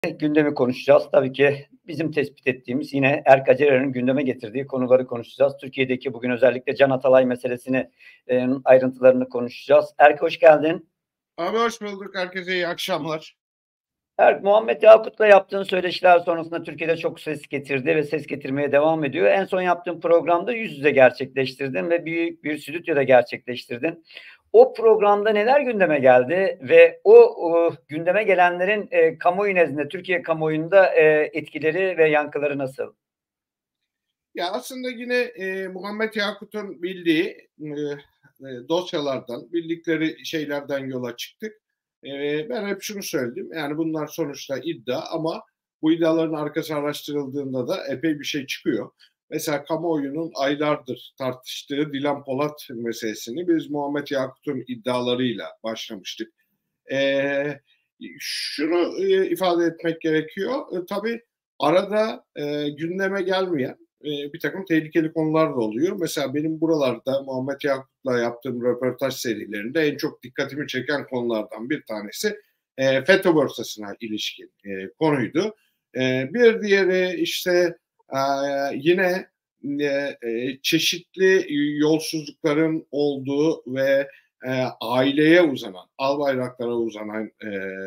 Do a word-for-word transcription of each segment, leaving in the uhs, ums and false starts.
Gündemi konuşacağız. Tabii ki bizim tespit ettiğimiz yine Erkac Erer'in gündeme getirdiği konuları konuşacağız. Türkiye'deki bugün özellikle Can Atalay meselesini, eee, ayrıntılarını konuşacağız. Erk hoş geldin. Abi hoş bulduk. Herkese iyi akşamlar. Erk, Muhammed Yakut'la yaptığın söyleşiler sonrasında Türkiye'de çok ses getirdi ve ses getirmeye devam ediyor. En son yaptığın programda yüz yüze gerçekleştirdin ve büyük bir stüdyoda gerçekleştirdin. O programda neler gündeme geldi ve o, o gündeme gelenlerin e, kamuoyu nezdinde, Türkiye kamuoyunda e, etkileri ve yankıları nasıl? Ya aslında yine e, Muhammed Yakut'un bildiği e, e, dosyalardan, bildikleri şeylerden yola çıktık. E, ben hep şunu söyledim. Yani bunlar sonuçta iddia ama bu iddiaların arkası araştırıldığında da epey bir şey çıkıyor. Mesela kamuoyunun aylardır tartıştığı Dilan Polat meselesini biz Muhammed Yakut'un iddialarıyla başlamıştık. E, Şunu e, ifade etmek gerekiyor. E, tabii arada e, gündeme gelmeyen e, bir takım tehlikeli konular da oluyor. Mesela benim buralarda Muhammed Yakut'la yaptığım röportaj serilerinde en çok dikkatimi çeken konulardan bir tanesi e, FETÖ borsasına ilişkin e, konuydu. E, bir diğeri işte e, yine e, e, çeşitli yolsuzlukların olduğu ve e, aileye uzanan, albayraklara uzanan e,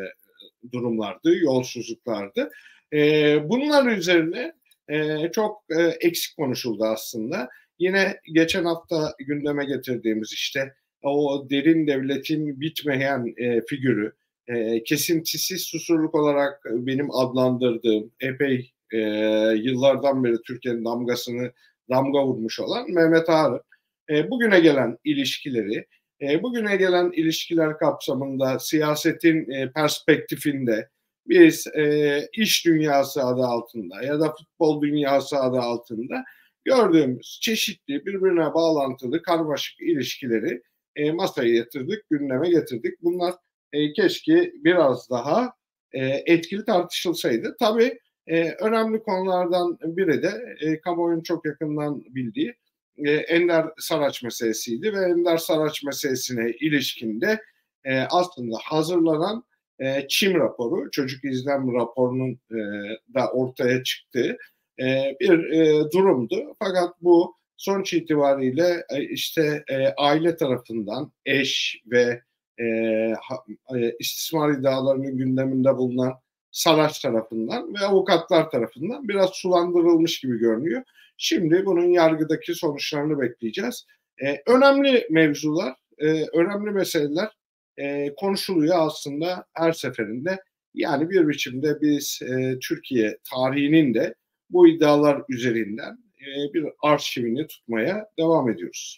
durumlardı, yolsuzluklardı. E, bunlar üzerine e, çok e, eksik konuşuldu aslında. Yine geçen hafta gündeme getirdiğimiz işte o derin devletin bitmeyen e, figürü, e, kesintisiz susurluk olarak benim adlandırdığım epey e, yıllardan beri Türkiye'nin damgasını damga vurmuş olan Mehmet Ağar'ın e, bugüne gelen ilişkileri, e, bugüne gelen ilişkiler kapsamında siyasetin e, perspektifinde biz e, iş dünyası adı altında ya da futbol dünyası adı altında gördüğümüz çeşitli birbirine bağlantılı karmaşık ilişkileri e, masaya yatırdık, gündeme getirdik. Bunlar e, keşke biraz daha e, etkili tartışılsaydı. Tabii e, önemli konulardan biri de e, kamuoyunun çok yakından bildiği e, Ender Saraç meselesiydi ve Ender Saraç meselesine ilişkinde e, aslında hazırlanan e, ÇİM raporu, çocuk izlem raporunun e, da ortaya çıktığı e, bir e, durumdu. Fakat bu sonuç itibariyle e, işte e, aile tarafından eş ve e, ha, e, istismar iddialarının gündeminde bulunan Saraç tarafından ve avukatlar tarafından biraz sulandırılmış gibi görünüyor. Şimdi bunun yargıdaki sonuçlarını bekleyeceğiz. E, önemli mevzular, e, önemli meseleler e, konuşuluyor aslında her seferinde. Yani bir biçimde biz e, Türkiye tarihinin de bu iddialar üzerinden e, bir arşivini tutmaya devam ediyoruz.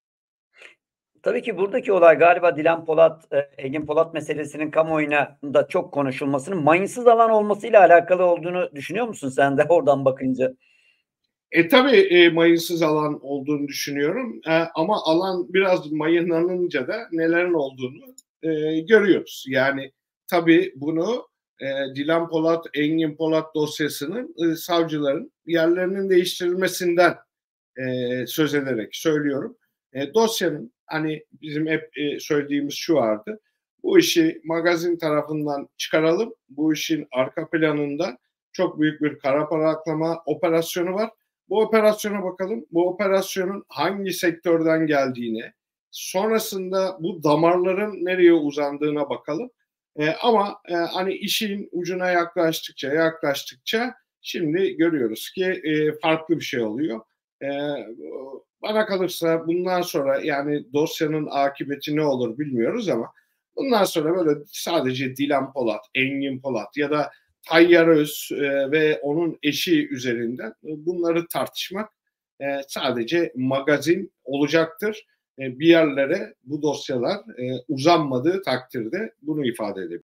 Tabii ki buradaki olay galiba Dilan Polat, e, Engin Polat meselesinin kamuoyuna da çok konuşulmasının mayınsız alan olmasıyla alakalı olduğunu düşünüyor musun sen de oradan bakınca? E tabii e, mayınsız alan olduğunu düşünüyorum. E, ama alan biraz mayınlanınca da nelerin olduğunu e, görüyoruz. Yani tabii bunu e, Dilan Polat, Engin Polat dosyasının e, savcıların yerlerinin değiştirilmesinden e, söz ederek söylüyorum. E, dosyanın hani bizim hep e, söylediğimiz şu vardı. Bu işi magazin tarafından çıkaralım. Bu işin arka planında çok büyük bir kara para aklama operasyonu var. Bu operasyona bakalım. Bu operasyonun hangi sektörden geldiğine, sonrasında bu damarların nereye uzandığına bakalım. E, ama e, hani işin ucuna yaklaştıkça yaklaştıkça şimdi görüyoruz ki e, farklı bir şey oluyor. E, Bana kalırsa bundan sonra yani dosyanın akıbeti ne olur bilmiyoruz ama bundan sonra böyle sadece Dilan Polat, Engin Polat ya da Tayyar Öz e, ve onun eşi üzerinden bunları tartışmak e, sadece magazin olacaktır. E, bir yerlere bu dosyalar e, uzanmadığı takdirde bunu ifade edebilir.